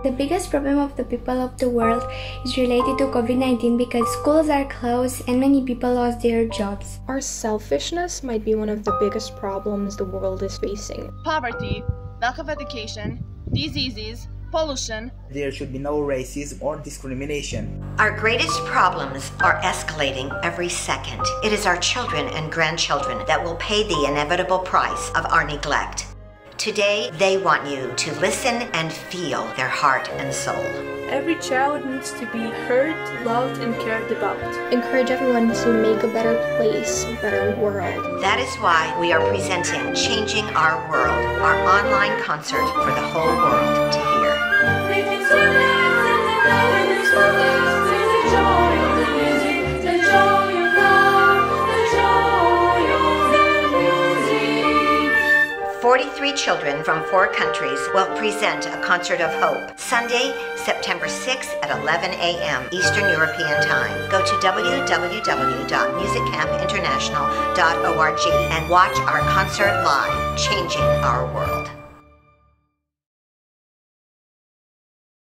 The biggest problem of the people of the world is related to COVID-19 because schools are closed and many people lost their jobs. Our selfishness might be one of the biggest problems the world is facing. Poverty, lack of education, diseases, pollution. There should be no racism or discrimination. Our greatest problems are escalating every second. It is our children and grandchildren that will pay the inevitable price of our neglect. Today, they want you to listen and feel their heart and soul. Every child needs to be heard, loved, and cared about. Encourage everyone to make a better place, a better world. That is why we are presenting Changing Our World, our online concert for the whole world to hear. 43 children from 4 countries will present a concert of hope. Sunday, September 6th at 11 a.m. Eastern European Time. Go to www.musiccampinternational.org and watch our concert live, Changing Our World.